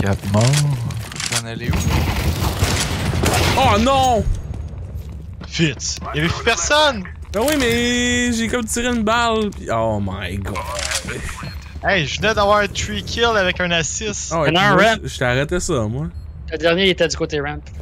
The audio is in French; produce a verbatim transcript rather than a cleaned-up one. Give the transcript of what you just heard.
quatre morts. J'en allais où? Oh non! Fitz! Y'avait plus personne! Ben oui, mais j'ai comme tiré une balle. Pis... Oh my god. Hey, je venais d'avoir trois kills avec un assist. Oh, Il y en a un moi, ramp. je je t'ai arrêté ça, moi. Le dernier il était du côté ramp.